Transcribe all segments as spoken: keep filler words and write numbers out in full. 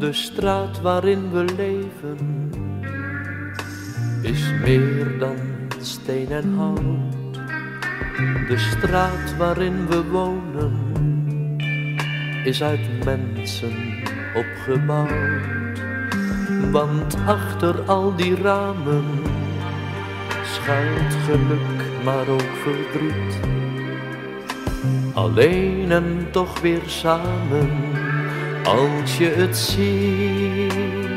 De straat waarin we leven is meer dan steen en hout. De straat waarin we wonen is uit mensen opgebouwd. Want achter al die ramen schuilt geluk, maar ook verdriet. Alleen en toch weer samen, als je het ziet.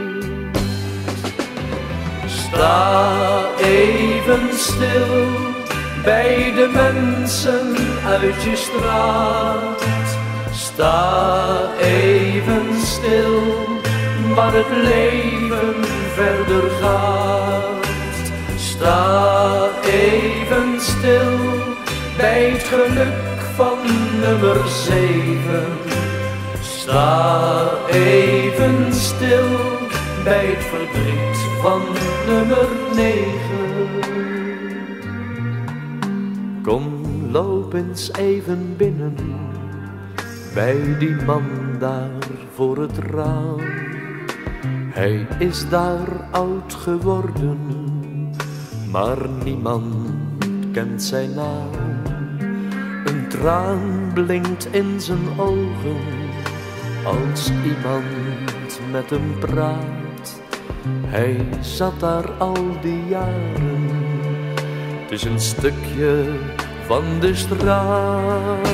Sta even stil bij de mensen uit je straat. Sta even stil waar het leven verder gaat. Sta even stil bij het geluk van nummer zeven. Sta even stil bij het verdriet van nummer negen. Kom, loop eens even binnen bij die man daar voor het raam. Hij is daar oud geworden, maar niemand kent zijn naam. Een traan blinkt in zijn ogen als iemand met hem praat. Hij zat daar al die jaren, het is een stukje van de straat.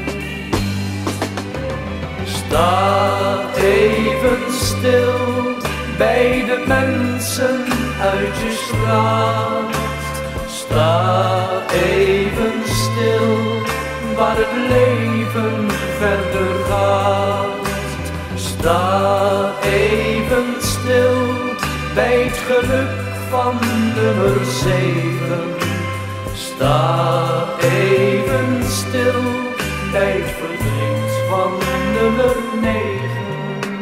Sta even stil bij de mensen uit je straat. Sta even stil waar het leven verder gaat. Sta even stil bij het geluk van nummer zeven. Sta even stil bij het verdriet van nummer negen.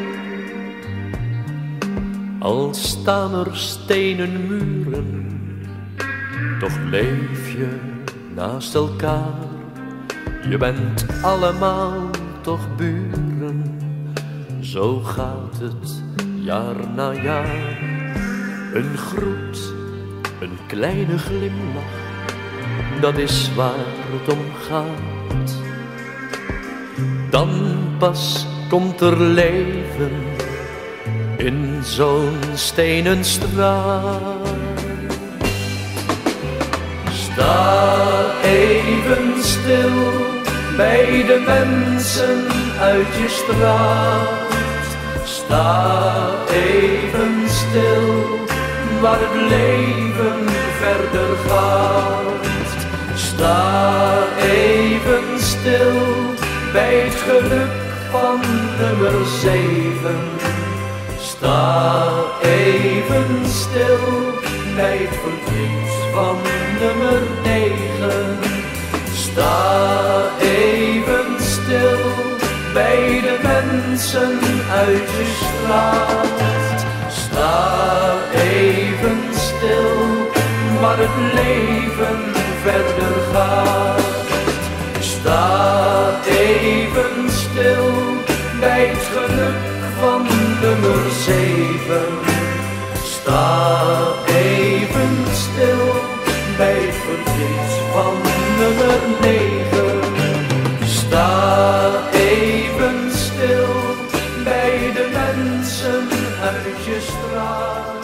Al staan er stenen muren, toch leef je naast elkaar. Je bent allemaal toch buren, zo gaat het jaar na jaar. Een groet, een kleine glimlach, dat is waar het om gaat. Dan pas komt er leven in zo'n stenen straat. Sta even stil bij de mensen uit je straat. Sta even stil waar het leven verder gaat. Sta even stil bij het geluk van nummer zeven. Sta even stil bij het verdriet van nummer negen. Sta even stil bij de mensen uit je straat. Sta even stil waar het leven verder gaat. Sta even stil bij het geluk van nummer zeven. Sta even stil bij het verdriet van nummer negen. Sta even stil bij de mensen uit je straat.